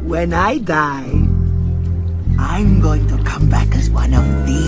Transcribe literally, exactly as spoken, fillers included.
When I die, I'm going to come back as one of these.